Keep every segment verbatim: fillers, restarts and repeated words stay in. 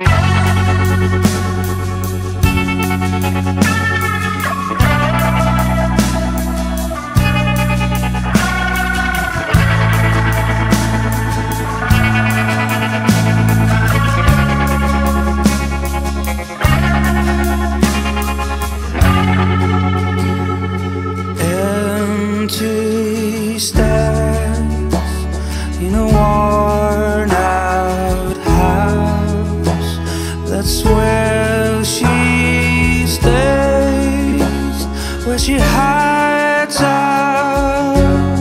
Empty stairs in a worn out house. That's where she stays, where she hides out,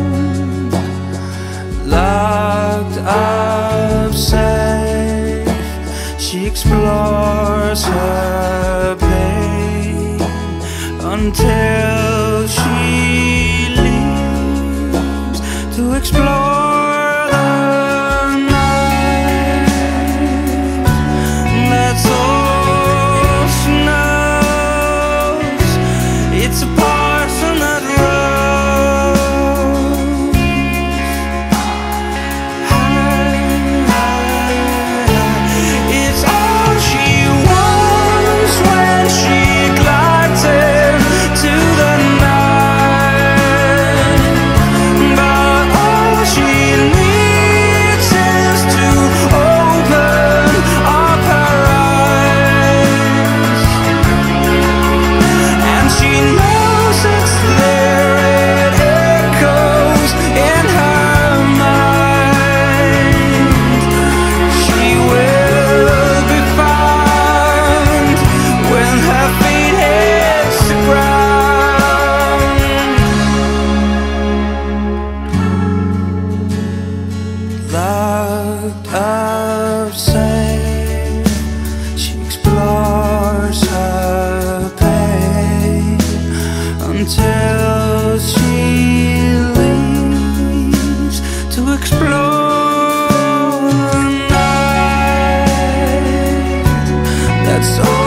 locked up safe. She explores her pain until she to explore the night. That's all she knows. It's a parson that roams. It's all she wants when she glides into the night. Locked up safe, she explores her pain until she leaves to explore the night. That's all.